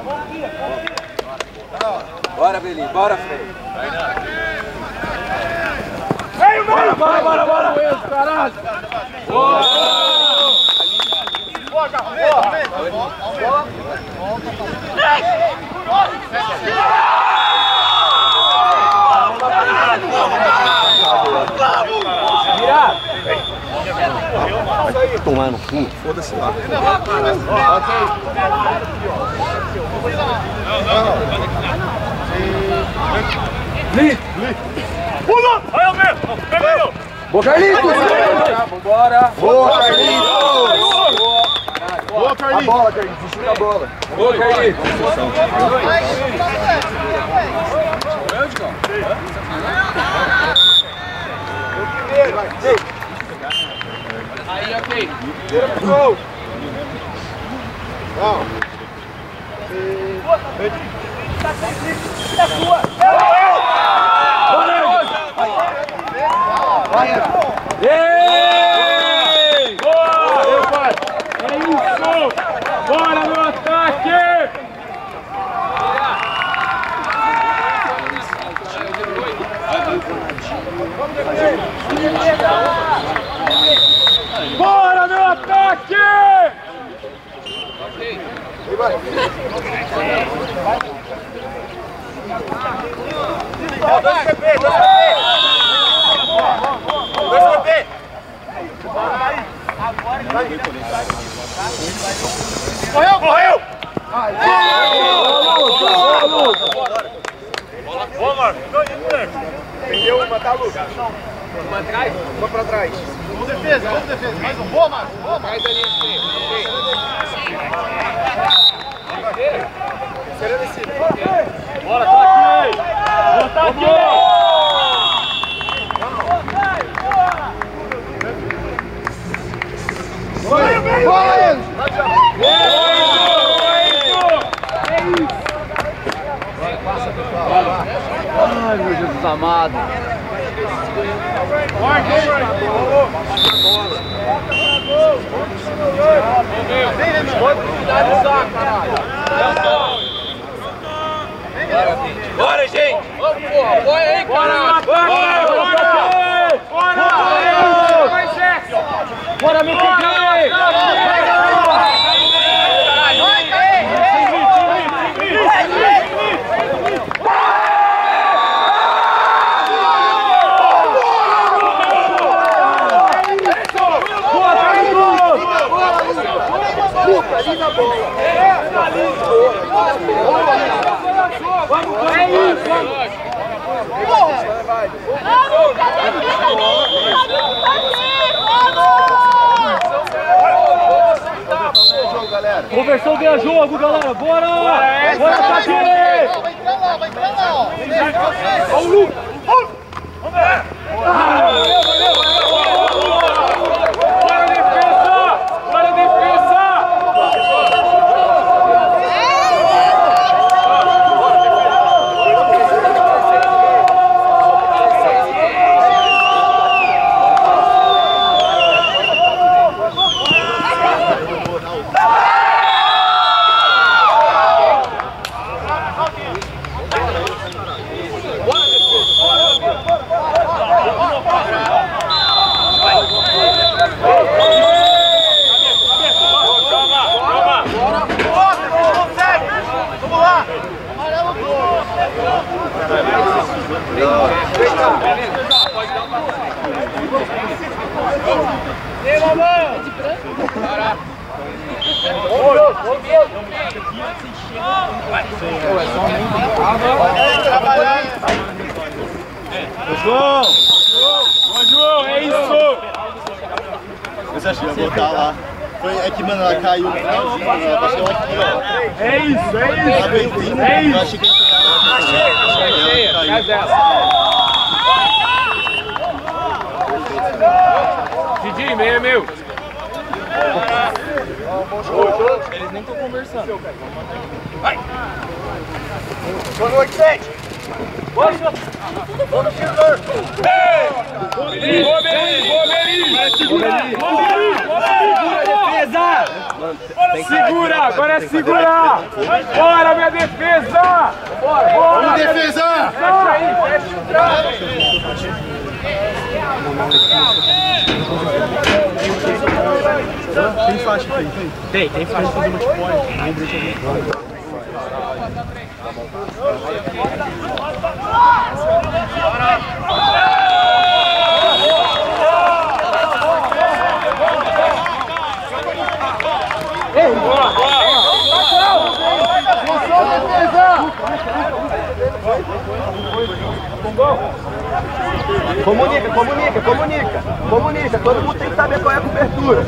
Bora, Belinho, bora, Freire. Bora, caralho! Boa! Boa, Tomar no cu, foda-se lá. Li! Pula! Vai, Almeida! Boa, Carlitos! Vambora! Boa, Carlitos! Boa, Carlitos! A bola, Carlitos, chuta a bola. Boa, Carlitos! Aí, ok. Gol! Tá sua! Ei! Boa! Meu pai! É isso! Bora no ataque! Bora no ataque! Correu! Boa, Marcos! Perdeu uma, tá, Lucas? Uma atrás? Uma pra trás. Vamos defesa. Mais um. Boa, Marcos. Mais ali, bora, tá aqui! Bora, tá aqui! Ai, meu Jesus amado. Bora, gente! Vamos, porra! Apoia aí, caralho! Bora, meu pequeno! Finaliza a bola. Vamos, é isso! Vai. Conversão ganha jogo, galera! Bora! Bora, tá aqui! Vai entrar lá, ó. Vamos, Lu! Vamos ver! Bora, defesa! Bora, defesa! João! Boa, João! É isso! Você acha que ia botar lá? É que, mano, ela caiu no finalzinho, ela baixou aqui, ó. É isso! Ela veio vindo, É eu isso! achei que ia pegar. Faz essa! Didi, meio é meu! Eles nem estão conversando. Vai! Boa noite, gente. Vamos, Silver! Boa, Beli! Boa, Beli! Vai segurar! Boa, Beli! Boa, Beli! Defesa! Segura, agora é segurar! Bora, minha defesa! Bora! Vamos, defesa! Fecha aí, fecha o traço! Tem faixa aqui? Tem faixa todo mundo pode. Comunica, todo mundo tem que saber qual é a cobertura.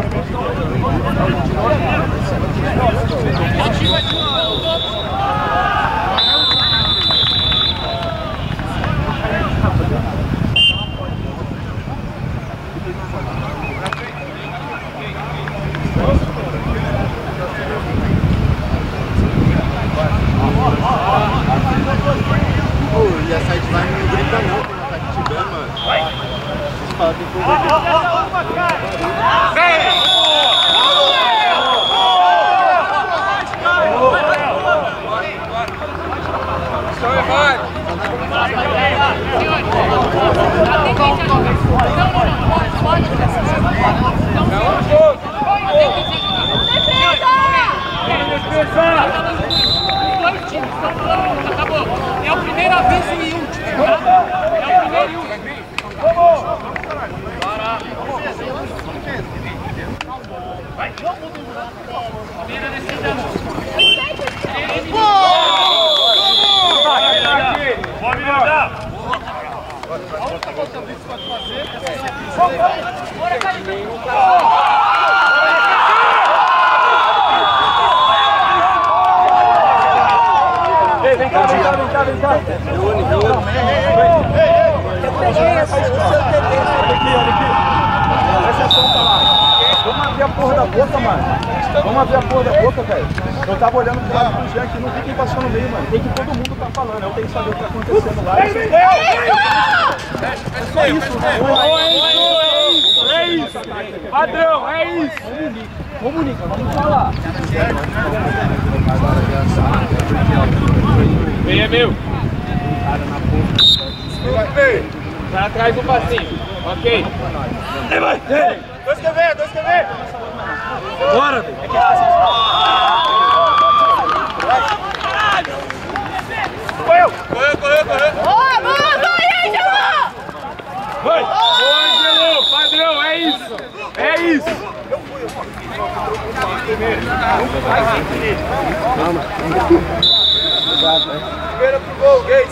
E a sideline não grita não quando tá te tirando, mano. Vocês falam que tem É o primeiro aviso e último, tá? É o primeiro e último. Vem cá. Vamos abrir a porra da boca, mano. Vamos abrir a porra da boca, velho. Eu tava olhando pro lado do Jean aqui, não vi quem passou no meio, mano. Tem que todo mundo tá falando, eu tenho que saber o que tá acontecendo lá. É isso. Padrão, é isso. Comunica, vamos falar. Vem, é meu. Vai atrás do passinho. Ok. Vai. Dois que vem. Bora, velho. Correu. Vai. Boa, Angelo. Padrão, é isso. É isso. Primeiro pro gol, Gate.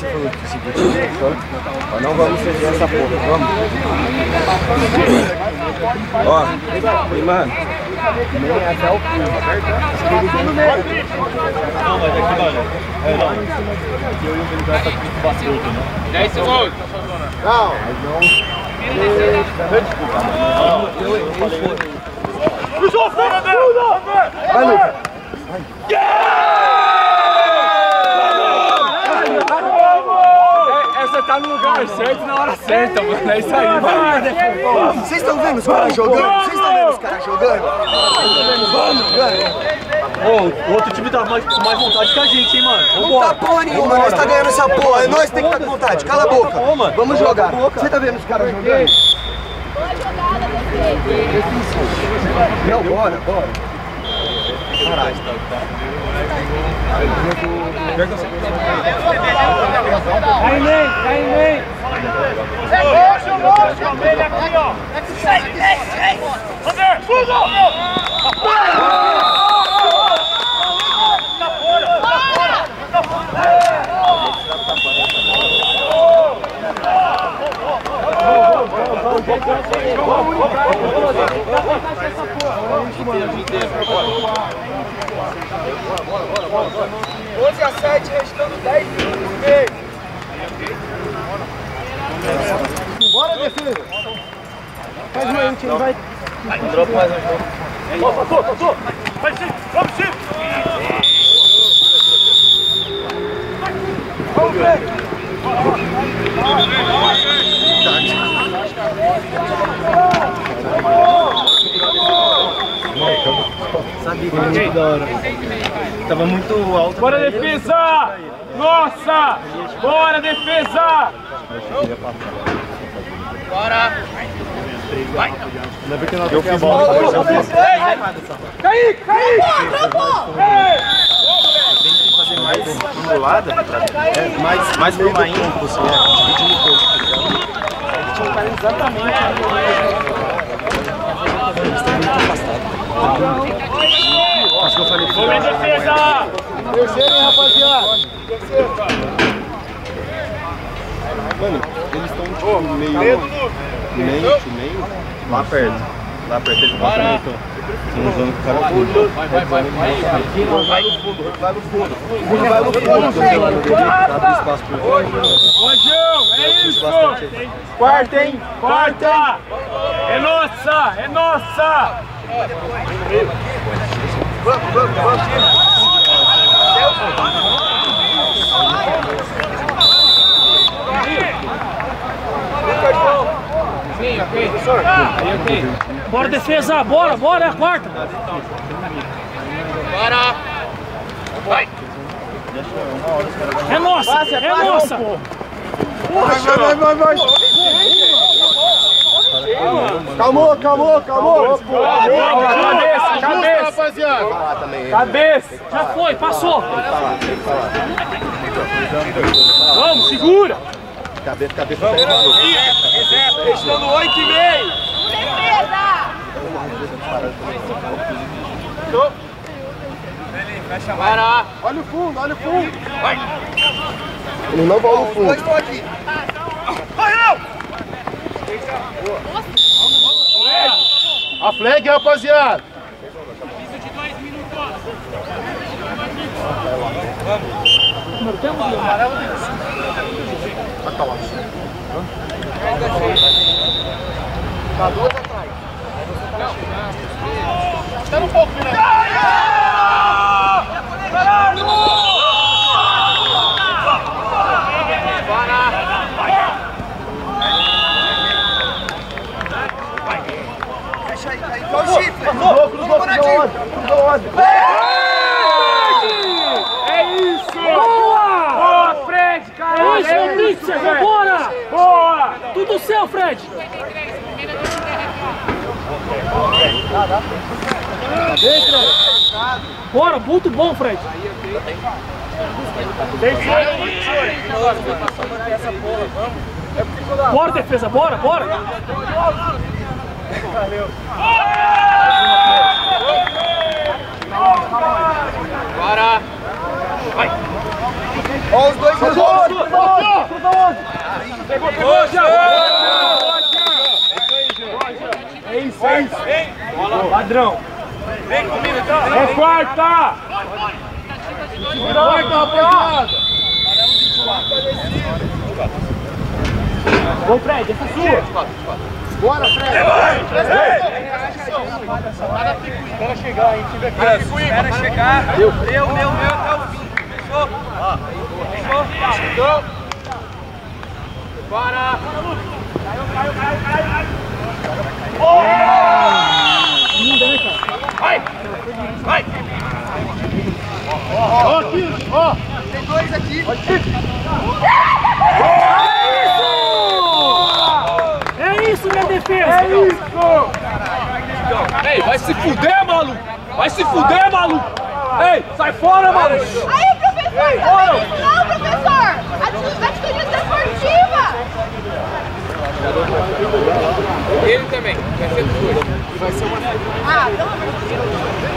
Não vamos ceder essa porra, vamos? Ó, e mano, nem até o fim. Não, mas aqui, mano. Aqui eu e o Vini vai estar tudo bateu, né? 10 segundos. Não. Vai, Lucas. Essa tá no lugar certo na hora certa, mano. É isso aí, mano. Vocês estão vendo os caras jogando? Vamos, ganha. O outro time tá mais vontade que a gente, hein, mano? Não tá porra nenhuma, nós tá ganhando essa porra. É nós que tem que estar com vontade. Cala a boca. Vamos jogar. Você tá vendo os caras jogando? Não, bora. Caralho. Cai em meio. Ele aqui, ó. Hoje a 7, restando 10 minutos e meio. Bora, defesa. Faz uma aí, time vai. Dropa mais um jogo. Passou. Vai, Chico. Vamos, Chico. Vamos ver. Sabia que era muito da hora. Tava muito alto. Bora, defesa! Nossa! Bora, defesa! Bora! Vai! Eu fiz bola. Cai! Tem que fazer mais simulada, mais pro mainho que você dividindo o corpo, tá ligado? Tinha um cara exatamente ali. Eles estão muito afastados. Acho que eu falei Vamos em defesa! Terceiro, hein, rapaziada? Terceiro. Mano, eles estão tipo meio, lá perto. Lá perto, eles estão também estão usando o cara fundo. Vai no fundo. Abre espaço pro Ô, João, é isso! quarta, hein? Quarta! É nossa! É nossa! Sim, ok. Aí, ok. Bora, defesa! Bora, bora! É a quarta! Bora! Vai! É nossa! É nossa! Vai. Calmou. Cabeça! Rapaziada. Cabeça! Já foi, passou! Vamos, segura! Cabeça. Estando 8,5! Fecha lá! Olha o fundo. Vai! Ele não vai no fundo. Vai, não! A flag, rapaziada. Preciso de 2 minutos! Tá duas atrás. Tá um pouco, né? É isso! Boa! Boa, Fred, caralho! É isso, bora! Boa! Tudo seu, Fred! Bora, muito bom, Fred! Bora, defesa, bora! Bora! Vai! Ó, os dois Pegou, já! É isso! Padrão! Vem comigo, então! É quarta! Quarta, rapaziada! Ô, Fred, essa é sua! Bora, Fred. Espera chegar, hein? Espera chegar. Meu até o fim. Fechou? Fechou? Bora! Vai! Ó, aqui, ó. Tem dois aqui. É isso, minha defesa! É isso! Ei, vai se fuder, maluco! Vai se fuder, maluco! Ei, sai fora, maluco! Aí, professor! Não, professor! Atitude desportiva! Ele também, vai ser dos dois. Vai ser uma... Ah, pelo amor de Deus!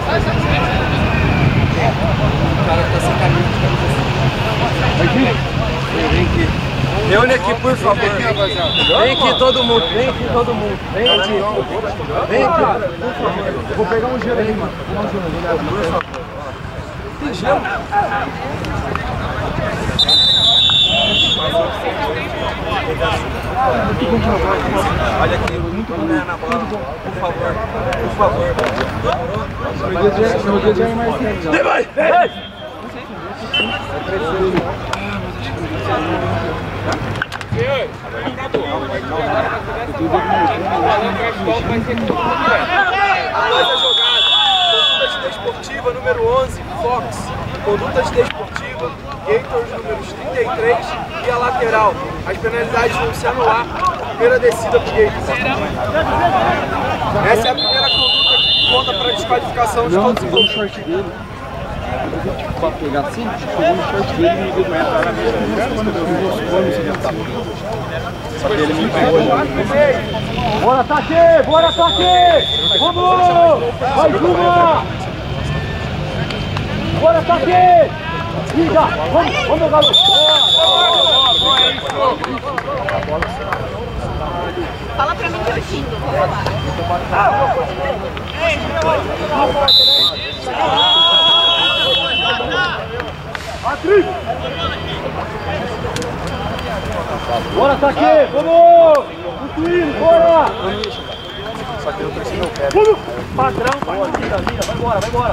O cara tá sem camisa de camisa assim. Vem aqui. Reúne aqui, por favor. Vem aqui todo mundo. Vem aqui. Eu vou pegar um gelo aí, mano. Por favor. Tem gelo? Olha aqui, muito bom na bola. Por favor. Meu dia é mais tempo. Vai! desportiva, número 11, Fox. Condutas desportiva, Gators, números 33 e a lateral. As penalidades vão se anular. Primeira descida pro Gators. Essa é a primeira conduta que conta para desqualificação de todos os outros. Pra pegar assim, chegou no short dele e me deu entrar na mesa. Só que ele me pegou. Bora, ataque! Bora, ataque! Vamos! Mais uma! Bora, ataque! Liga! Vamos, garoto! Fala pra mim que eu xingo. Bora, ataque! Vamos! Concluindo, bora! Só que eu torci meu pé. Vamos! Padrão, vai embora, vai embora!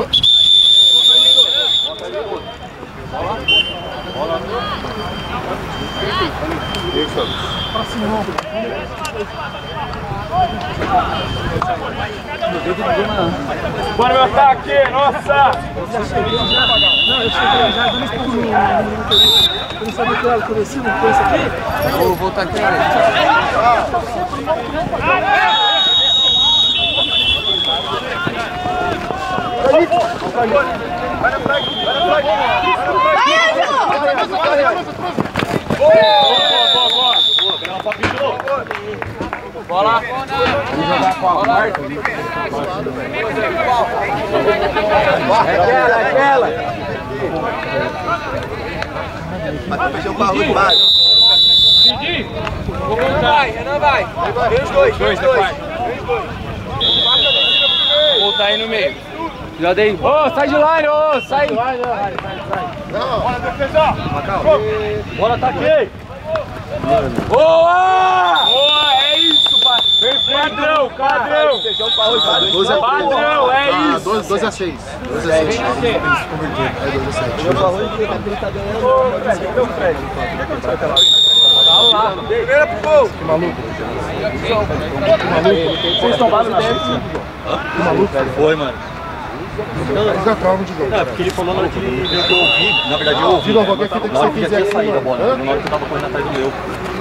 Bora, meu ataque! Nossa! Não, eu cheguei já, vamos por mim. Eu não sabia que era conhecido, não conheço aqui. Vou voltar aqui. Vai na frente! Bola! Vamos jogar com a Marta. É aquela! Mas fechou o barulho de base. Renan vai! Vem os dois! Voltar aí no meio. Já dei. Ô, sai de line, ô! Sai! Bora, defesa! Bora, ataque! Boa! Boa, é isso, pai! Padrão! Padrão, é isso! 12 a 6. 12 a 6. Primeira pro gol! Que maluco. Vocês tombaram na frente? Que maluco. Foi, mano. Não, porque ele falou na hora que eu ouvi, na verdade eu ouvi, né? Na hora que já tinha saído a bola, na hora que eu tava correndo atrás do meu.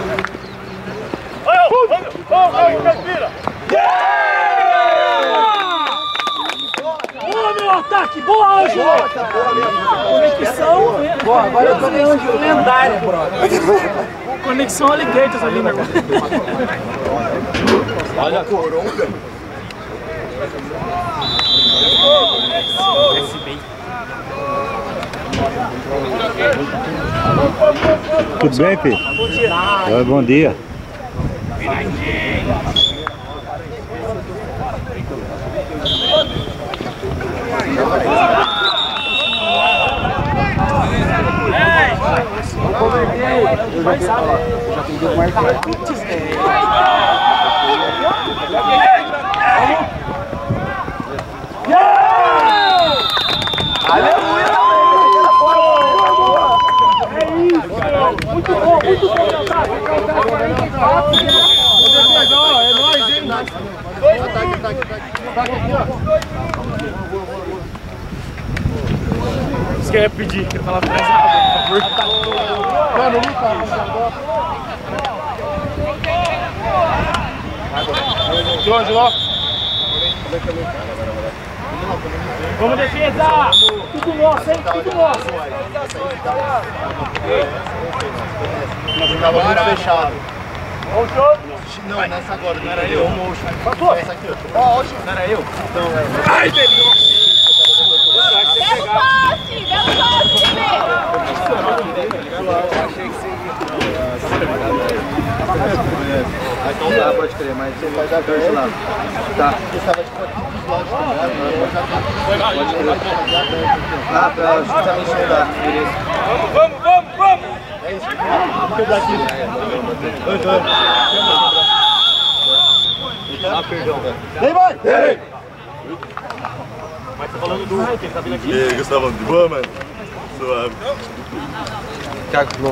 Boa, meu ataque! Boa, Anjo! Conexão! Boa, agora eu tô Anjo lendária, brother! Conexão Alligators ali, meu irmão. Olha a coronga. Tudo bem, filho? Bom dia. Muito bom, É nóis, hein? Isso que eu ia pedir, que eu falava mais rápido, por favor. Mano, não tá. De novo. Vamos, defesa! Tudo nosso, hein? Tudo nosso! Tava muito fechado. Não, nessa agora, não era eu. Essa aqui, ó. Ó, Não era eu. Então, Ai, Deus! Belo passe, Então dá, pode crer, mas você vai dar dois lá. Tá. Pode crer. Ah, pra justamente chegar. Beleza. Vamos! É isso. Ah, perdão. Vem, vai! Vem! Mas tá falando do quem tá vindo aqui? E aí, Gustavo, de boa, mano? Suave. Thiago, de novo.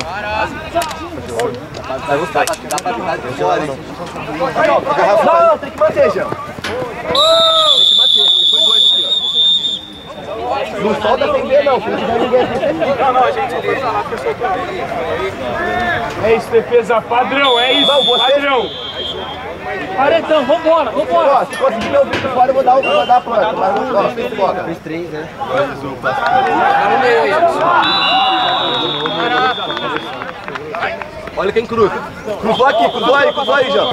Vai gostar. Dá pra tentar de fora. Não, tem que manter, Jean. Tem que manter, porque foi dois aqui, ó. Não solta sem ver, não. Se não tiver ninguém aqui, Não, a gente deixa lá porque eu sou também. É isso, defesa padrão, é isso, padrão. Paredão, vambora. Ó, se conseguir meu vídeo fora, eu vou dar a planta. Mas ó, fez foca. Fez 3, né? Olha quem cruza. Cruzou aqui, cruzou aí, João.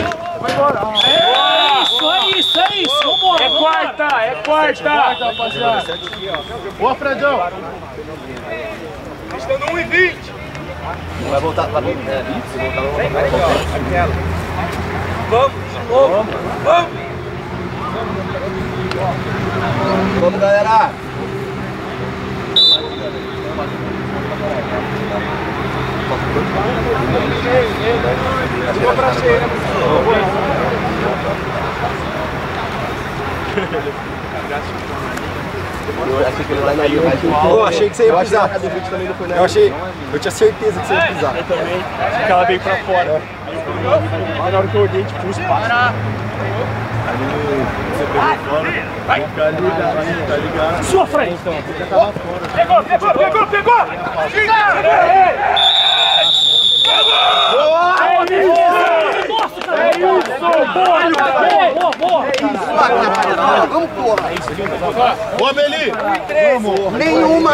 É isso, vambora. É quarta. Rapaziada. Boa, Fredão. Estando 1:20. Vai voltar, vai voltar. É, se voltar, não vai voltar. Vamos, de novo. Vamos. Vamos, galera. Vou pra cheia. Eu achei que ele vai na ilha, mas... Eu achei que você ia pisar. Eu tinha certeza que você ia pisar. Eu também, achei que ela veio pra fora. Aí na hora que eu olhei, tipo, os passos. Tá ligado? Sua frente. Pegou! Boa. Vamos, porra. Boa, Beli. Nenhuma.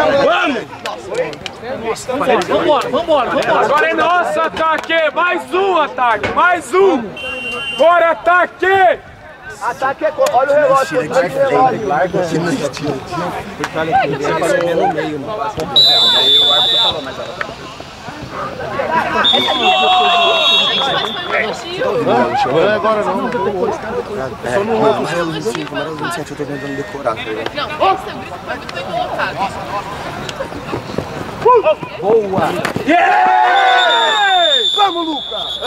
Vambora. Agora é nosso ataque! Mais um ataque! Bora, ataque! Ataque é... Olha o relógio. Larga. Porque olha aqui, ele vai ver no meio, mano. Aí o árbitro falou, mas ela... Não é agora não. Amarelo 25, amarelo 27, eu tô tentando decorar. Não, esse grito foi muito bem colocado. Boa! Yeah! Vamos, Lucas!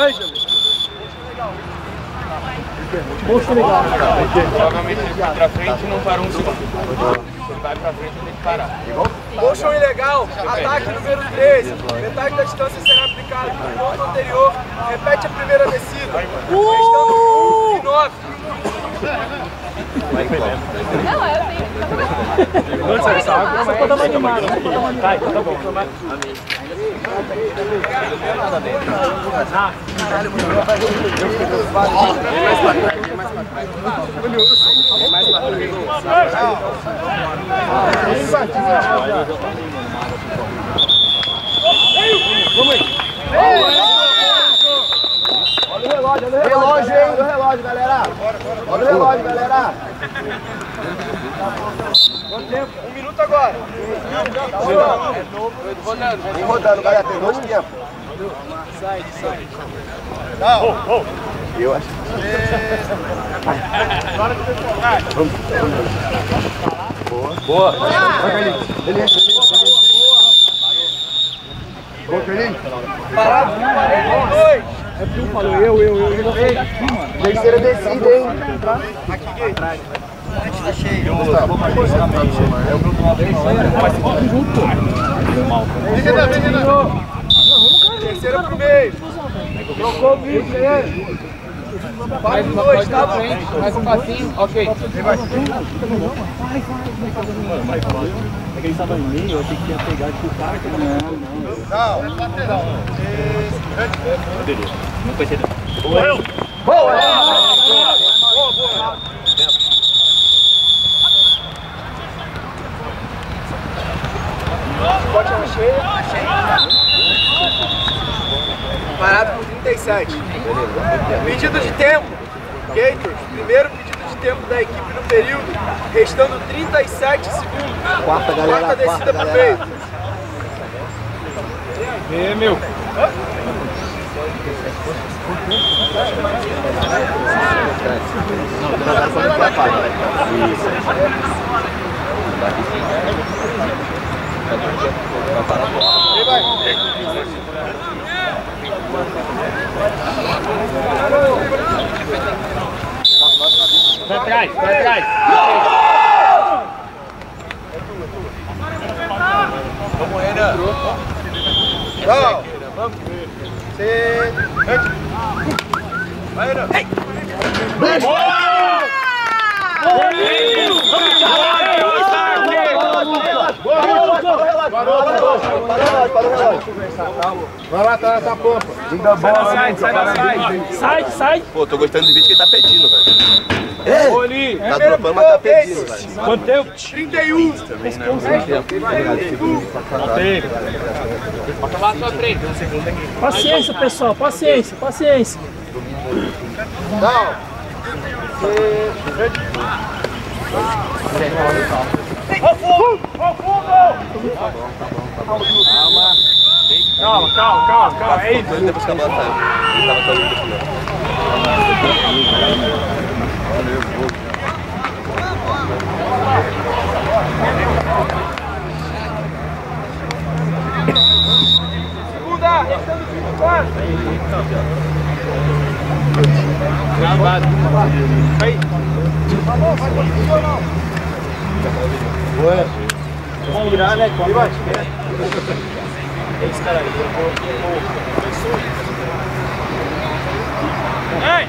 Moço legal. Provavelmente ele vai pra frente e não parou um segundo. Ele vai pra frente e tem que parar. Motion ilegal, ataque número 13. Metade da distância será aplicada no ponto anterior. Repete a primeira descida. Restando 1:09. Não, eu tenho. Só pra dar uma animada. Tá bom. Relógio, hein? Olha o relógio, galera! Olha o relógio, galera! Quanto tempo? 1 minuto agora. Vem rodando, galera, tem 2 tempos. Eu acho. Boa. Beleza. Boa, Carlinhos. Parado, 42. É porque um falou eu já falei daqui, mano. Terceira descida, hein? Terceira pro meio. Trocou o vídeo aí. Vai pro 2, tá bom? Mais um passinho, ok. É que ele tava no meio, eu achei que ia pegar aqui o cara que não foi ser. Boa! Bote na cheia. Parado por 37. Pedido de tempo. Gators, primeiro pedido de tempo da equipe no período, restando 37 segundos. Quarta, galera. Quarta descida pro meio. Meu. Vai atrás. Vamos, Renan. Vamos. Vai, Renan. Parou. Vai lá, tá na pampa. Sai. Pô, tô gostando do vídeo que ele tá pedindo, velho. Tá dropando, mas tá pedindo, velho. Quanto tempo? 31. Paciência, pessoal, paciência. Não. Calma. É isso. Depois que a bola saiu. Ele tava tão lindo assim, Segunda. Gravado. Aí. Vamos virar, né? Esse cara aí. Ei!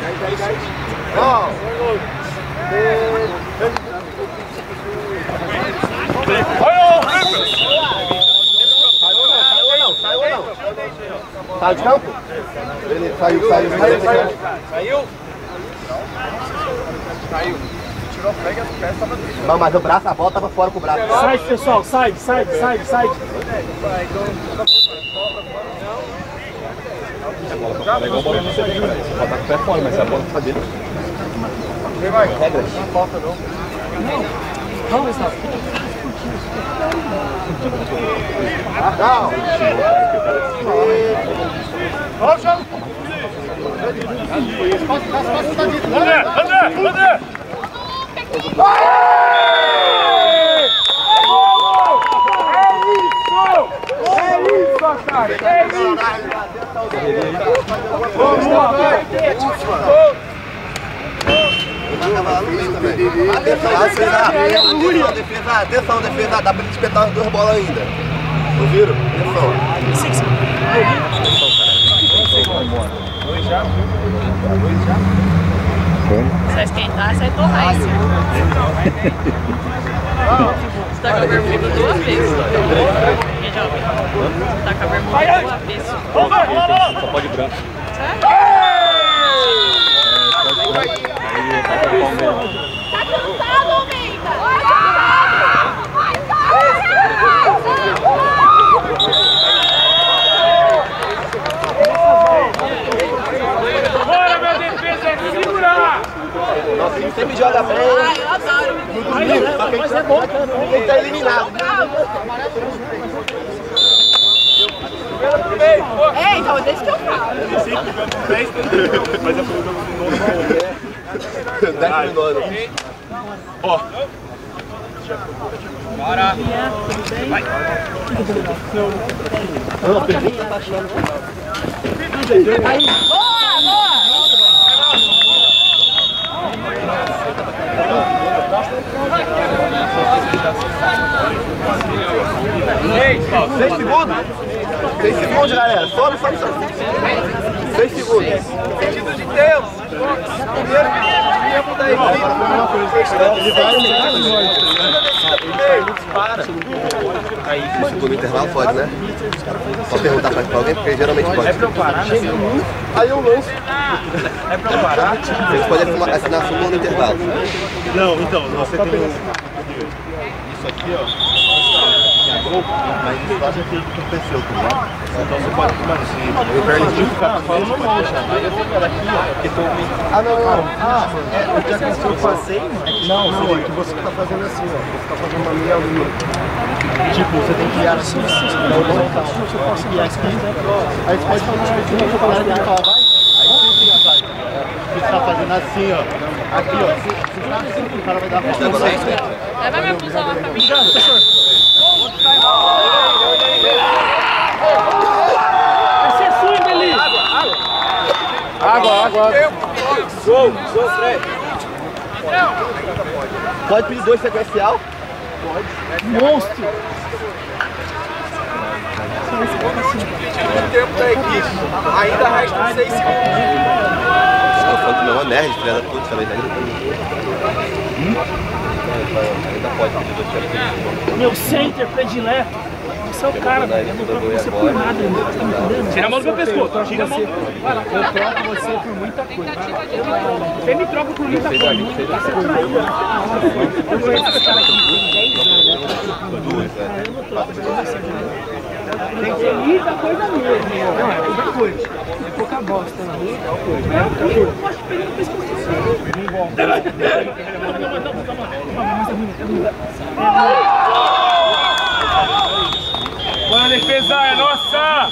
Saiu ou não? Saiu de campo? Beleza, saiu. Tirou a frega do pé, tava dentro. Não, mas o braço, a bola tava fora com o braço. Sai, pessoal, sai. É igual a bola não ser bem, velho. Você pode estar com o pé fora, mas se a bola tá dentro. Regras. Não falta não. Vamos, Gustavo. Não. Olha o jogo. André! Atenção, defesa, dá pra espetar as duas bolas ainda. Ouviram? Atenção. Se vai esquentar, sai torrar isso. Você tá com a bermuda duas vezes. Quem já ouviu? Você tá com a bermuda duas vezes. Só pode branco. Sério? Tá cansado, Bora, meu defesa, segurar! Nossa, sempre joga bem. Ai, eu adoro. Mas é bom, Ninguém tá eliminado. É, então deixa que eu falo. Mas é pro nono. 10 minutos. Ó. Bora! Vai! Boa, boa! Seis segundos? 6 segundos, galera. Sobe. 6 segundos. Pedido de tempo. Primeiro pedido de tempo da equipe. Aí, segundo intervalo pode, né? Só perguntar pra alguém, porque geralmente pode. É pra eu parar, né? Aí eu lanço. É pra eu parar? Vocês podem assinar a súmula no intervalo. Não, então, você tem isso aqui, ó. Mas isso já tem que aconteceu, tá ligado? Então você pode ficar assim. Eu perdi ficar falando, você pode deixar. Aí eu vou pegar aqui, ó, porque tô meio... Ah, não. O dia que eu passei, não, é que você tá fazendo assim, ó. Você tá fazendo uma meia lua. Tipo, você tem que ir assim, aí você pode falar assim, eu vou falar assim, vai. Aí você tá fazendo assim, ó. Aqui, ó. Você tá assim, o cara vai dar a volta. Leva minha blusa lá pra mim. Esse é swing ali. Água. Show, Fred. Pode pedir 2 sequencial? Monstro. Pedido de tempo da equipe. Ainda resta 6 segundos. Você tá falando que meu é nerd, filha da puta, também tá Ainda pode pedir 2 sequenciais. Meu center predileto. Você é o cara, velho. Eu não troco você por nada, irmão. Você tá me entendendo? Tira a mão do meu pescoço. Tira a mão. Eu troco você por muita coisa. Você me troca por muita coisa. Você traiu. Eu conheço esse cara aqui tem 10 anos. Eu não troco você. Tem que ser muita coisa mesmo. Não, é muita coisa. É pouca bosta na rua. Eu não posso pegar no pescoço. Não gosto. Bora, defesa, é nossa!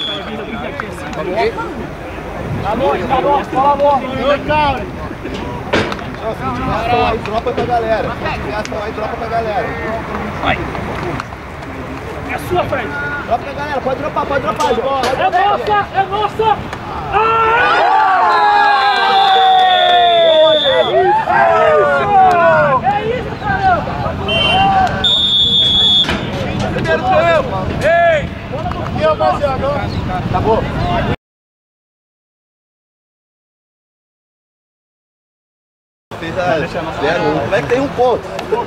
Aí dropa pra galera. Aí dropa pra galera. Vai! É a sua frente. Dropa pra galera, pode dropar, João. É nossa! É nossa! É isso, caramba! Primeiro tempo! Ei! E rapaziada, acabou. Fez a 0-1. Como é que tem um ponto?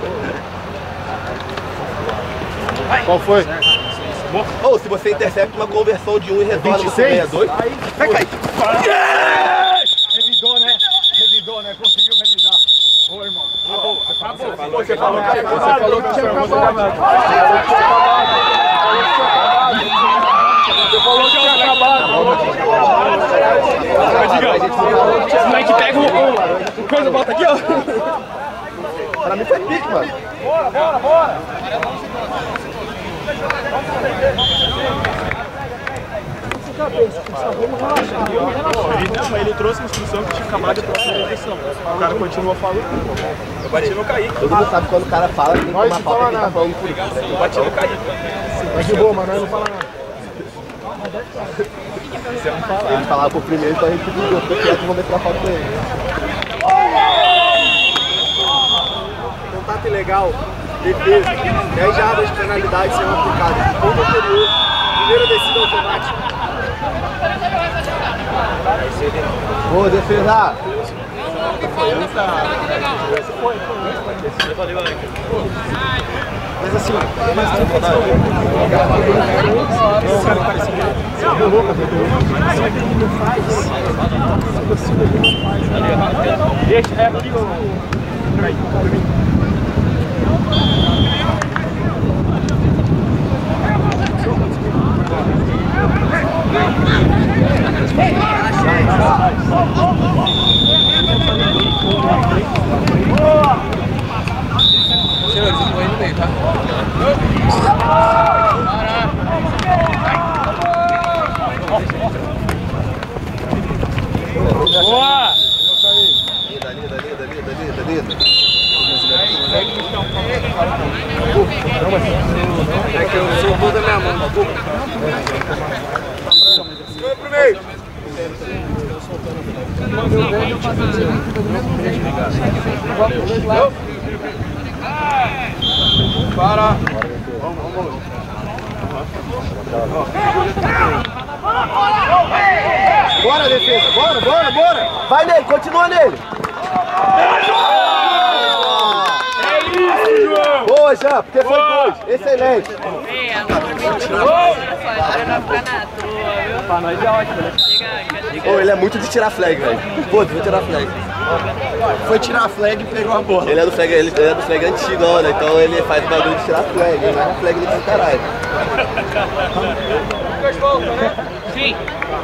Qual foi? Ou se você intercepta uma conversão de 1 e retorna no 62, vai cair. Revidou, né? Conseguiu revidar. Ô, irmão. Acabou. Você falou que tinha acabado. Você falou que tinha acabado. Esse moleque pega o coisa, bota aqui, ó. Pra mim foi pique, mano. Bora! Ele trouxe a instrução que tinha acabado de próxima eleição. O cara continuou falando. Eu bati no caí. Todo mundo sabe quando o cara fala, tem que tomar pauta quem tá falando por isso. Eu bati no caí. Mas de boa, mas nós não fala nada. Ele falava por primeiro, então a gente ficou quieto e vamos meter a pauta com ele. Contato ilegal, defesa, 10 jardas de penalidade serão aplicadas. Ponto anterior, primeira descida automática. Boa, defesa! Mas assim, Deixa, é aqui, Senhores, eu vou aí no meio, tá? boa! Linda. é que eu sou toda a minha mão, desculpa. Foi pro meio. Para! Bora, defesa! Bora! Vai nele, continua nele! É isso, João! Boa, Jean, porque foi 2. Excelente! Ei, agora me tirou. Pra não ficar na toa, viu? Pra nós é ótimo, né? Ô, ele é muito de tirar flag, velho. Pô, vou tirar flag. Foi tirar a flag e pegou a bola. Ele é do flag antigo, né? Então ele faz o bagulho de tirar flag. Ele não é um flag de caralho. Sim.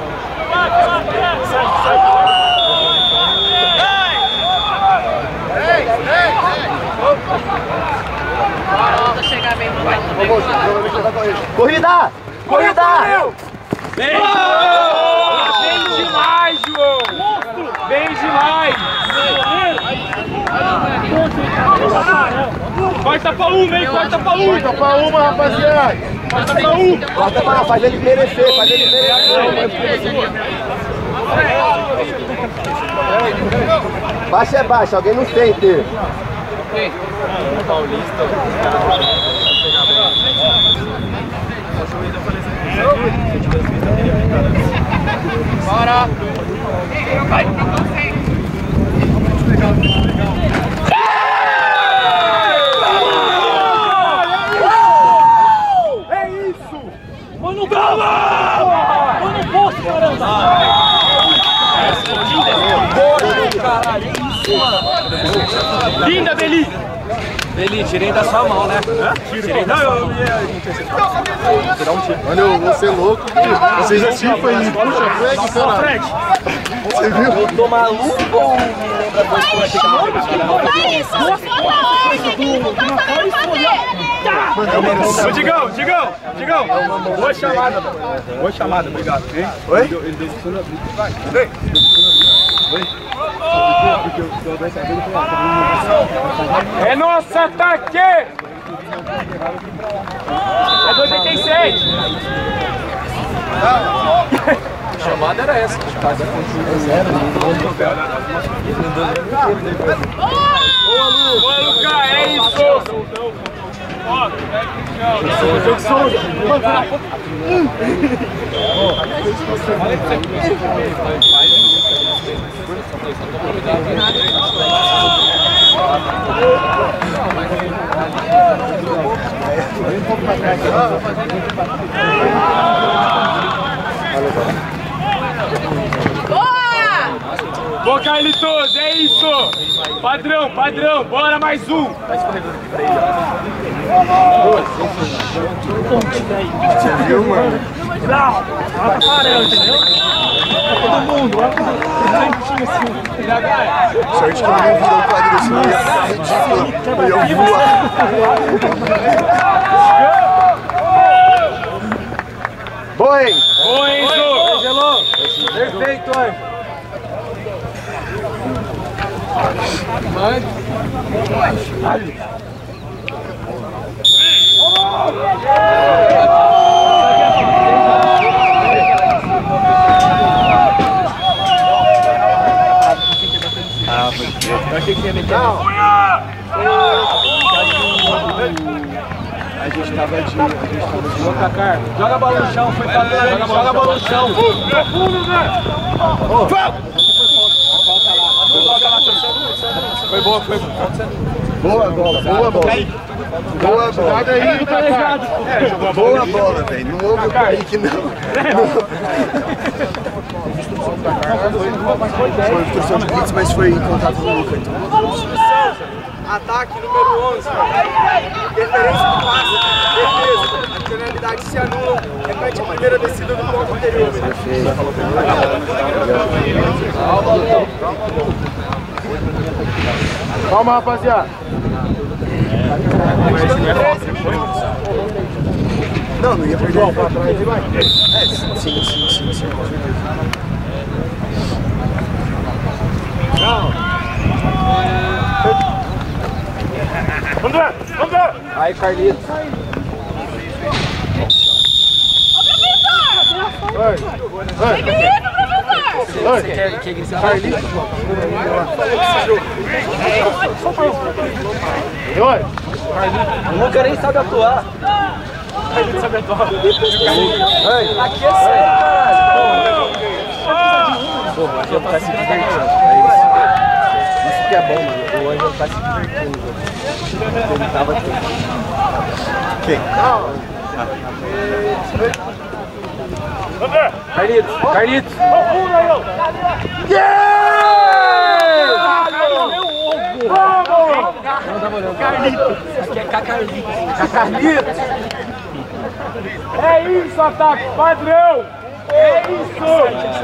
Volta a chegar bem no vai. Corrida! Bem demais, João! Bem demais! Corta pra uma, hein? Corta pra uma! Corta pra uma, rapaziada! Corta pra um! Corta pra faz ele merecer, Baixa é baixa, alguém não sente. Paulista, Bora! Vai! É isso! Linda, Beli! Beli, tirei da sua mão, né? Tirei da sua mão. Olha, eu vou ser louco. Você já se foi em puxa Fred, Fred. Você viu? Eu tô maluco ou me lembra coisa que eu achei que Não é isso, não foi na ordem, que não tá sabendo fazer. Ô, Digão, boa chamada, mano. Boa chamada, obrigado. Hein? Oi? É nosso ataque! É 2,87! A chamada era essa. Boa, Lucas, é isso! Boa, Carlitos, é isso! Padrão, bora mais um! Tá escorregando aqui pra ele. Você viu, mano? Não, ela tá parando, entendeu? Todo mundo, olha assim. Sorte que eu não virou o quadro assim, ia ficar ridículo. Eu ia voar. Boa, hein? Boa, Enzo! Perfeito, hein? Eu achei que ia meter. A gente tava de. Boa, Kaká. Joga a bola no chão, foi pra trás. Joga a bola no chão. Foi boa, foi boa. Boa bola, boa bola. Boa bola. Boa bola, velho. Não houve o Kaique, não. Foi instrução de blitz, mas foi em contato com o Lucas. Ataque número 11. Referência do passe. Defesa. A penalidade se anula. Repete a primeira descida do ponto anterior. Calma, rapaziada. Não, não ia perder. É, sim. Vamos ver! Aí, Carlitos. Que isso, professor? Quer gritar? Carlitos? O Lucas nem sabe atuar. Carlitos sabe atuar. Aqui é sério, caralho. Pô, o Angelo tá se divertindo. Isso que é bom, mano. O Angelo tá se divertindo. Ele tava aqui. Quem? Carlitos! Carlitos! Aqui é Cacarlitos. É isso, ataque! Padrão! É isso!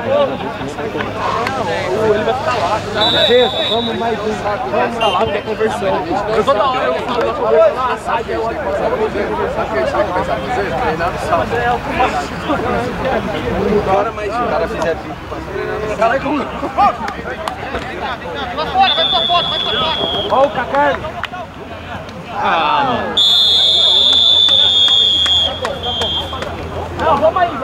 Ele vai ficar lá. Vamos mais um. Vamos ficar lá, porque é conversão. Eu toda hora eu falo, assado, eu olho. Agora, mas se o cara fizer pico. Caralho, como? Vai pra fora. Olha o Kaká. Não, vamos aí.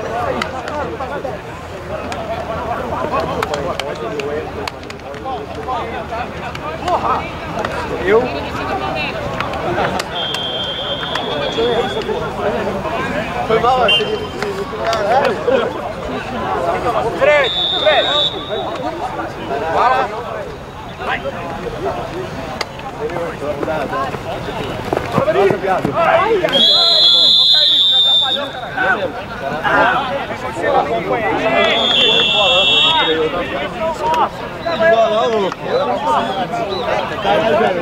Porra! Eu? Foi mal, acho que... Caralho! Fred! Para! Vai! Nossa, viado! Caralho, velho.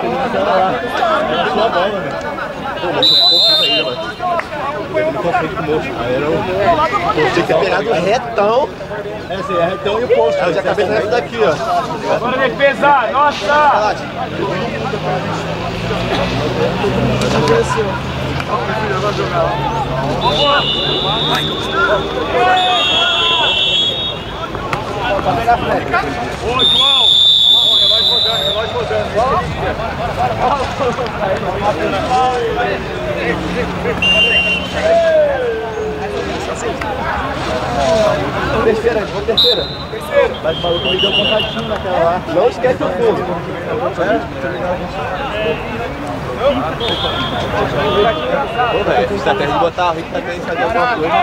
Sua bola, velho. Pô, mas eu pouco ainda, velho. Eu confeito com o moço. Aí era o... Tinha que ter pegado retão. É assim, é retão e o posto. Eu já acabei de daqui, ó. Bora defesa! Nossa! Ô, João! Relógio rodando. Terceira. Mas o maluco me deu contatinho naquela lá. Não esquece o fundo. Pô, velho, você tá querendo botar a Rick pra querer fazer alguma coisa.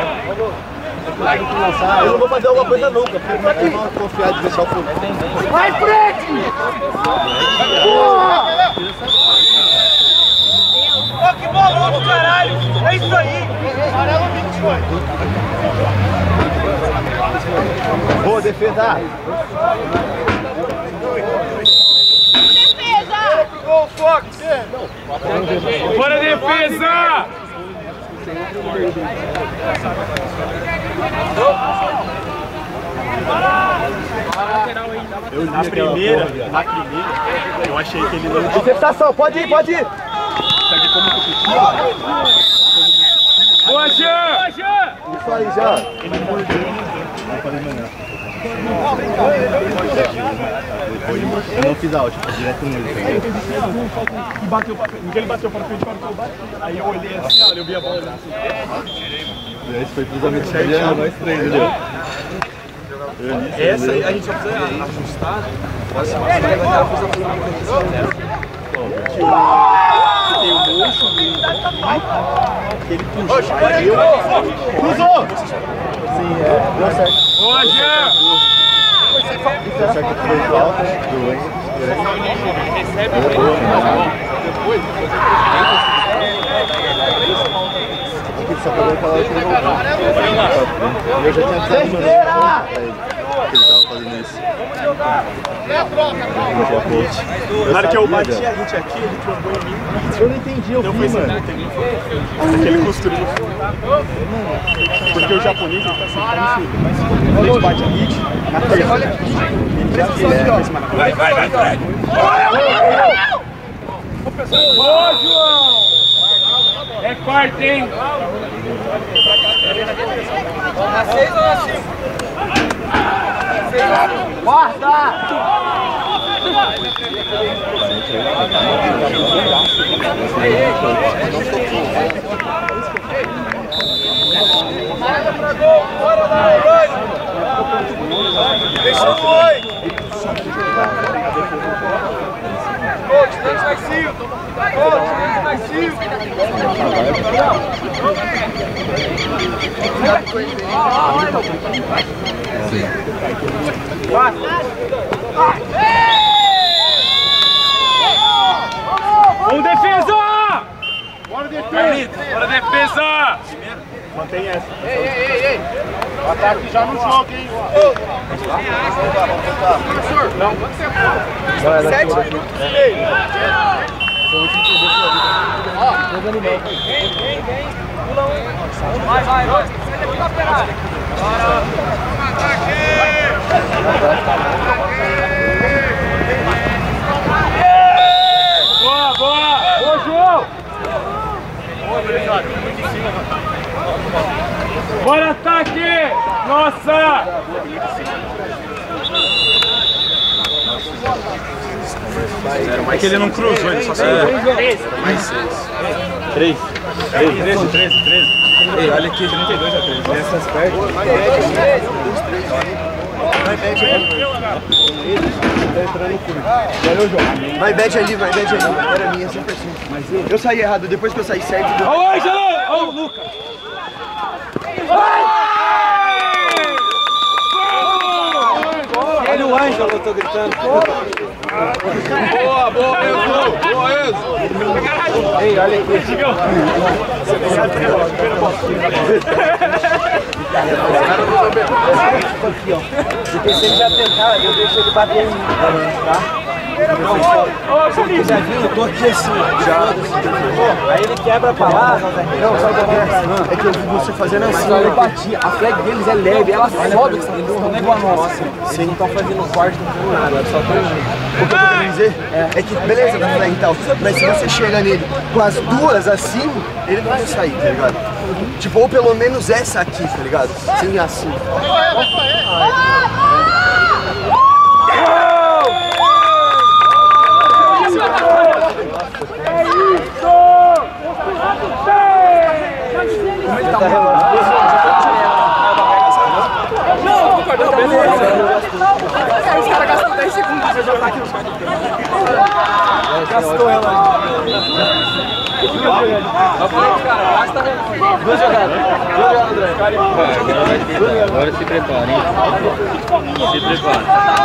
Eu não vou fazer alguma coisa nunca, porque não é confiar de deixar o fundo. Vai, frente! Ó, que bolão, caralho! É isso aí! Amarelo 28. Boa defesa! Defesa! Gol, Fox! Bora defesa! Eu na primeira, eu achei que ele não... Interceptação, pode ir! Sabe como que eu fiz? Boa, Jean! Isso aí, já! Ele mordeu. Eu falei, mano. Eu não fiz out, foi direto nele. E bateu pra frente. Ele bateu pra frente, marcou o bate. Aí eu olhei assim, olha, eu vi a bola assim. Esse foi cruzamento certinho, nós três, entendeu? Essa aí a gente vai precisar ajustar. Próxima semana vai ter a função do tem o mocho, Ele puxou, aí eu... Cruzou! Sim, deu certo. Boa, Jean! Deu certo que foi alto, do Enzo. Ele só pegou aquela hora que ele voltou. Eu já tinha avisado pra ele que ele tava fazendo isso. Na hora que eu bati a gente aqui, ele trocou em mim. Eu não entendi, eu vi, mano. Aquele costura no fundo. Porque o japonês ele tá sentado no fundo. A gente bate a hit na terça. Ele já fez pra cima na frente. Vai, Fred! Boa, João! É quarto, hein? Na 6 ou na 5? Quarta! Bora lá, vai! Deixa o oi! Coach, Deus vai sil! Coach, Deus vai sil! Vamos, defesa! Bora, defesa! Bora, defesa! Mantém essa. Ei! O ataque já no jogo, hein? Não, quanto tempo? 7 minutos e meio. Pula um. Vai. Sai daqui da operária. Boa, João! Bora, ataque! Nossa! É que ele não cruzou, ele só saiu. Mais 6. 13. Ei, olha aqui, 32 a 13. Essas pernas. Vai, bet ali. Era minha, sempre assim. Eu saí errado, depois que eu saí certo... Ô, Ângelo! Ô, Lucas! Olha o Ângelo, eu tô gritando. Boa, Ângelo! Boa, Ei, olha aqui. Porque se ele já tentar, eu deixo ele bater em mim, tá? Você já viu? Eu tô aqui assim, aí ele quebra pra lá. Não, sabe o que é? É que eu vi você fazendo assim, eu bati. A flag deles é leve, ela sobe, eles não é igual a nossa. Vocês não estão fazendo corte, não estão nada, só estão. O que eu tô querendo dizer é que, beleza, da flag e tal, mas se você chega nele com as duas assim, ele não vai sair, tá ligado? Tipo, ou pelo menos essa aqui, tá ligado? Sem assim. Não, concordou, beleza. Os caras gastam 10 segundos pra jogar aqui nos caras. Gastou ela. Duas jogadas. Agora se prepara, hein? Se prepara.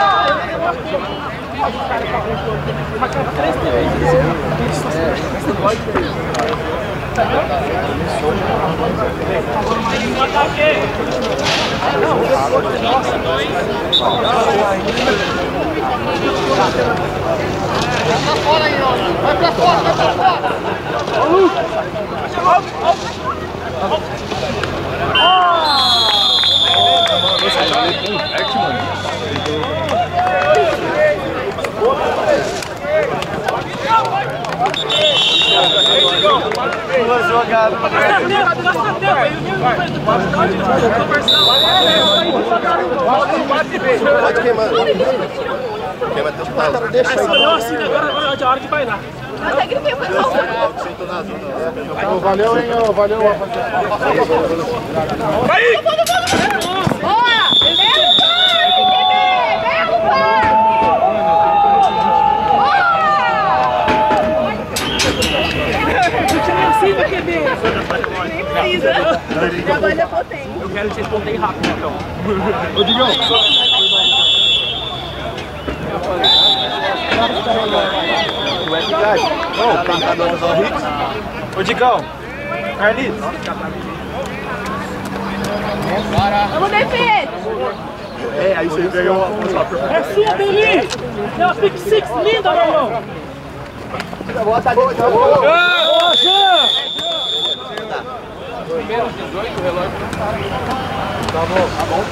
Vai pra fora, vai pra fora! Duas jogadas. Pode queimar. Queima até o pau. Deixa aí. Assim, agora é a hora de bailar. Valeu, hein? Valeu. Vai! Boa! Nem precisa. Trabalha potente. Eu quero te responder rápido, então. Ô, Digão. Ô, Digão. Carlitos. Vamos, defesa! É, aí você ganhou uma É sua, Beli! É uma pick six linda, meu irmão! Bota ali. Boa, Jean! Primeiro 18, o relógio. Tá bom.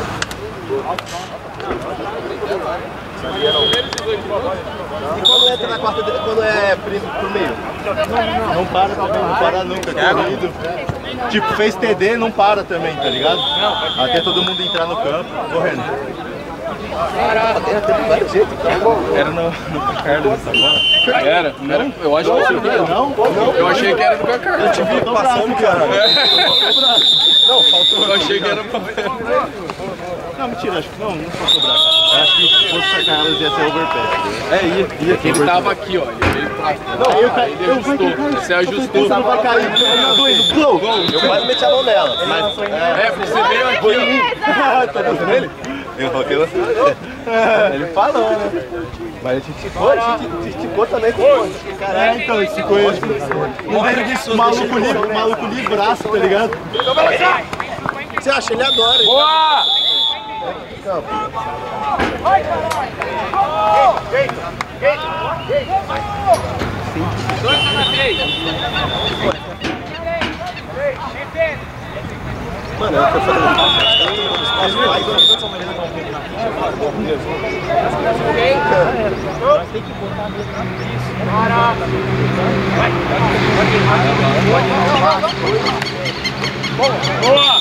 E quando entra na quarta, quando é pro meio? Não para também, não para nunca. Tipo, fez TD, não para também, tá ligado? Até todo mundo entrar no campo, correndo. Era no Carlos essa bola. Era? Não? Eu acho que Não? eu achei que era do Carlos. Eu te vi passando, cara. Não, faltou. Eu achei que era pra... Não, mentira, acho que não faltou braço. Eu acho que se fosse sacar elas ia ser overpass. Ia que ele tava aqui, ó. Ele veio pra cá. Não, Ele ajustou. Você ajustou. Não vai cair. Gol! Eu quase meti a mão nela. Você veio aqui, ó. Tá dando nele? Eu falei você. Ele falou, né? Mas a gente esticou também com o Caralho, então, esticou ele. Maluco livraço, tá ligado? Você acha? Ele adora. Boa! Mano, eu tô fazendo Boa!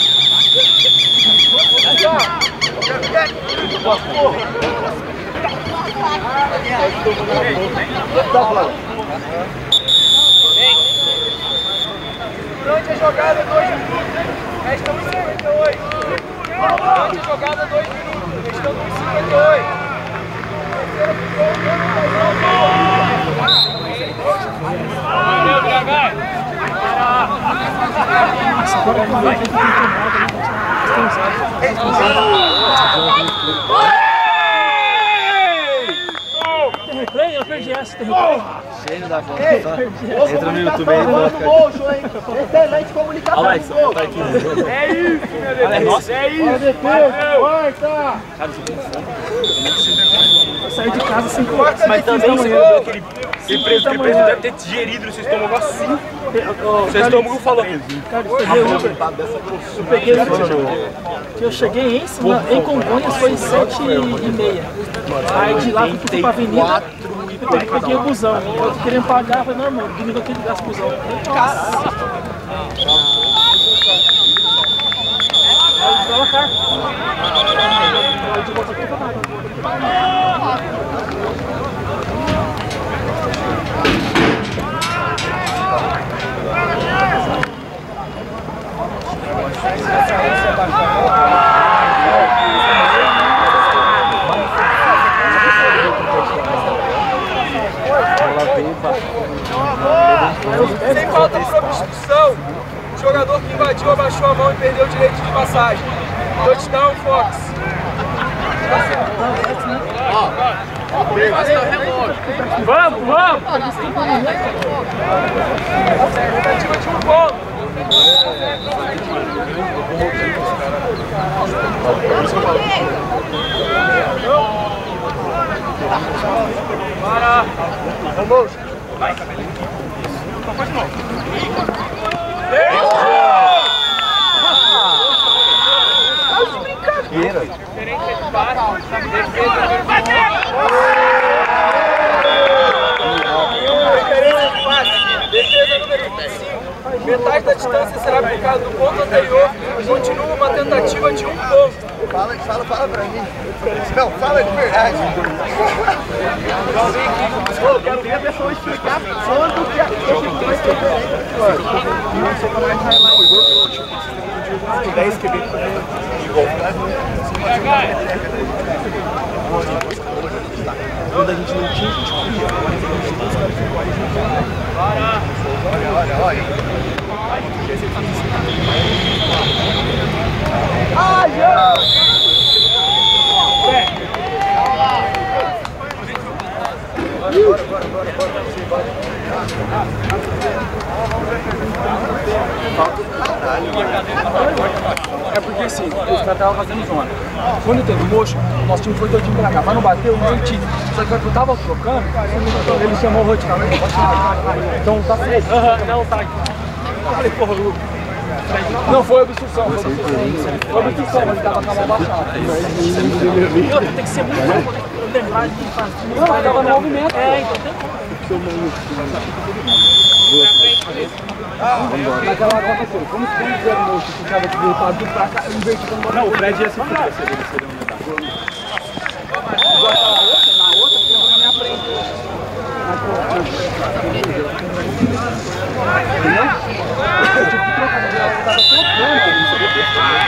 Durante a jogada, 2 minutos. Restamos 58. Durante a jogada, 2 minutos. Restamos 58. Replay, eu perdi. Esse território. Cheio da bola. Entra no YouTube aí. Excelente comunicação. Olha lá, isso tá aqui. É isso, meu Deus. É nossa. É isso. Corta. Eu saí de casa sem corte. Mas também você viu aquele preso deve ter digerido esse estômago assim. Seu estômago falou. Cara, eu peguei eu cheguei em Congonhas, foi 7h30. Aí de lá eu fui pra avenida, eu peguei o busão. Eu queria pagar, eu falei, não, irmão, domingo eu tenho que ligar esse busão. Caralho! Aí dá uma carta. Aí de volta aqui pra nada. Sem falta por obstrução, o jogador que invadiu abaixou a mão e perdeu o direito de passagem. Touchdown, Fox. Vamos, vamos! Tentativa de um ponto. Para! Vamos! Vai! Defesa número 25. Metade da distância será aplicada no ponto anterior. Continua uma tentativa de um ponto. Fala pra mim. Não, fala de verdade. Eu quero ver a pessoa explicar quando que a gente vai ter. Não, 10 que vem de gol. Quando a gente não tinha, a gente corria. Agora a gente tem os caras que correm, a gente vai. Olha. Ai, É porque assim, os caras estavam fazendo zona. Quando teve mocho, nosso time foi todinho pra cá, mas não bateu, não senti. Só que quando eu tava trocando, ele chamou o Rodical. Então tá feito. Não, tá. Eu falei, porra, Lucas. Não foi obstrução, foi obstrução, mas ele tava com a mão baixada. Tem que ser muito bom pra lembrar de fazer. Não, ele tava no movimento. É, então tem como. Naquela hora aconteceu, como se não fizer moço que ficava de voltado tudo pra cá, eu inverti como botar. Não, o Fred ia se fuder se ele igual aquela outra, na outra, que eu na minha frente. Entendeu? Eu tive que trocar, mas ela tava trocando, eu não sabia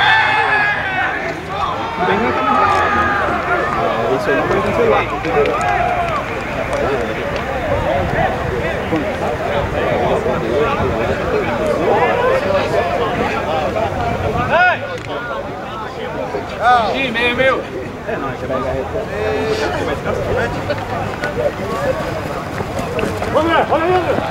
o que. Bem na caminhada. Isso aí não foi no celular, entendeu? Sim, meu. É, não, você vai ganhar. Vamos lá, olha.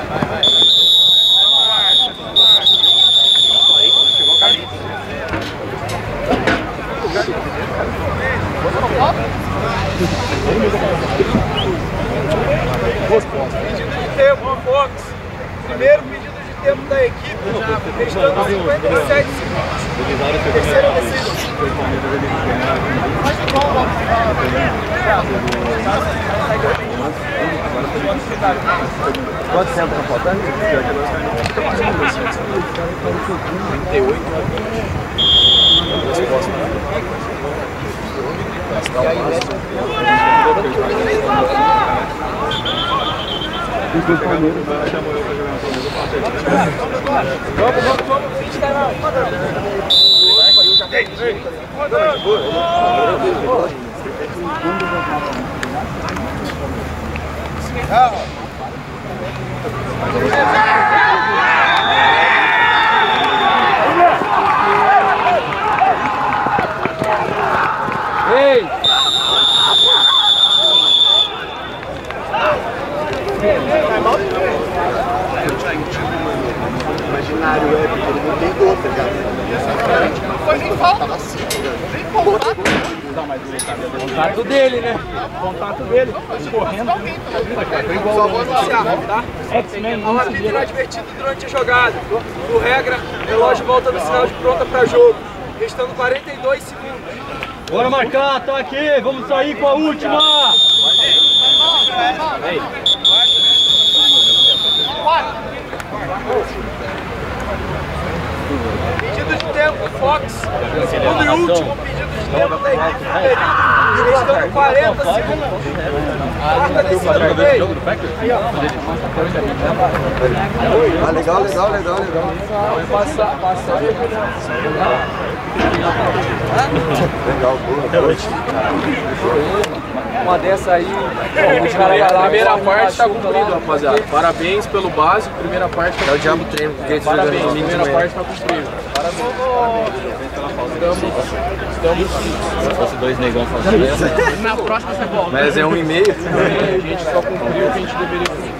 Pedido de tempo, Fox. Primeiro pedido de tempo da equipe, restando 57 segundos. Terceira descida. Quanto tempo tá faltando? 38. Vamos, 20 canal. Ei! Imaginário é, porque ele não tem gol, tá ligado? Não foi nem falta. Nem contato. Contato dele, né? Contato dele. Correndo. Só vou anunciar, tá? X-Men. Há um apito inadvertido durante a jogada. Por regra, o relógio volta no sinal de pronta para jogo. Restando 42 segundos. Bora marcar, tá aqui. Vamos sair com a última. Pedido de tempo, Fox. Segundo e último pedido de tempo da equipe do período. Restando 40 segundos. Quarta descida do meio. Ah, legal. Passar. Legal, boa. Uma dessa aí. A primeira parte tá cumprida, rapaziada. Parabéns pelo básico. Primeira parte tá É o diabo treino, porque eles jogam Parabéns, domingo de primeira manhã. parte tá cumprida. Se fosse dois negão fazendo essa. Na próxima você volta. Mas é 1,5. A gente só cumpriu o que a gente deveria cumprir.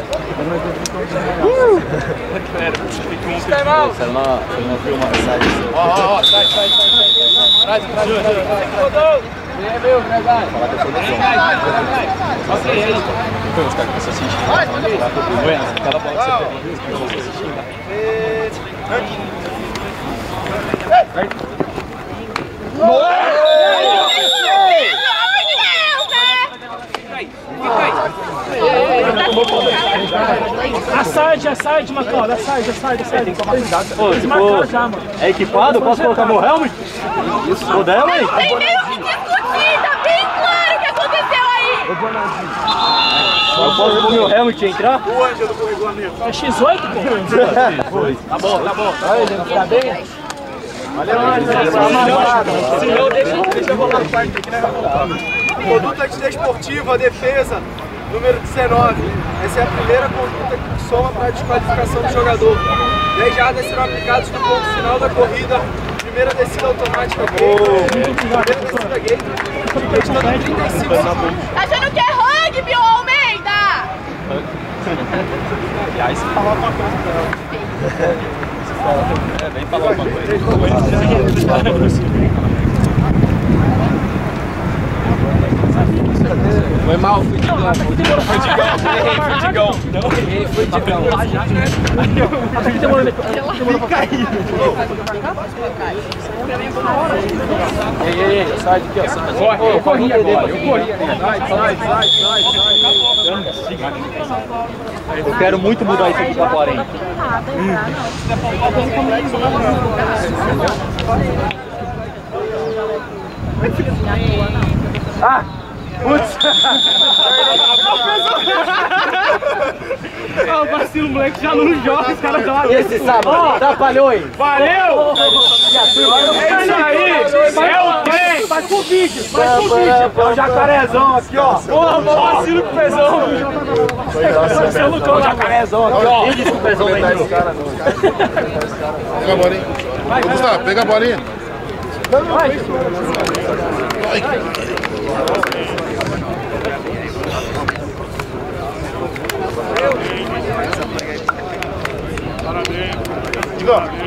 Time out. Você não viu uma mensagem? Ó, sai. Traz. Meu, Gregário. Falar que eu sou da zona. Ok, aí. Foi os caras que começaram a assistir. Buenas, aquela bola que você pegou, eles começaram a assistir. Asside, Macau, asside. Tem que tomar cuidado. Eles marcaram já, mano. É equipado? Posso colocar meu helmet? Isso. Puder, Não hein? tem nem o que discutir, tá bem claro o que aconteceu aí. Eu posso pôr meu helmet e entrar? O Ângelo do regulamento. É X8, pô? Tá bom. Aí, gente, tá bem? Valeu, Se não, deixa eu voltar no quarto aqui, né? Conduta antidesportiva, defesa, número 19. Essa é a primeira conduta que soma para a desqualificação do jogador. 10 jardas serão aplicados no ponto final da corrida. Primeira descida automática gate. Primeira descida gate. Restando 35 segundos. Tá achando que é rugby, ô Almeida? Aí você fala alguma coisa pra ela. Vem falar alguma coisa. Foi mal, fui digão. Fica aí. Ei, sai daqui, ó. Corre, eu corri agora. Sai. Eu quero muito mudar isso aqui pra 40. Ah! Putz! Ó, o vacilo, moleque já não joga, os caras jogam. E esse sábado? Atrapalhou aí! Valeu! É isso aí! É o trem! Faz com vídeo! É o jacarezão aqui, ó! Porra, o vacilo que pesão! Você é o Lucão, Jacarezão aqui, ó! Quem disse que o pesão vai indo? Pega a bolinha. Ô, Gustavo, pega a bolinha. Digão,